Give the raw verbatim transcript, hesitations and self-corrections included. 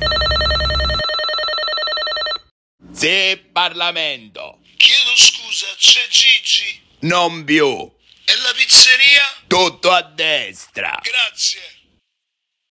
Sì, Parlamento. Chiedo scusa, c'è Gigi? Non più. E la pizzeria? Tutto a destra. Grazie.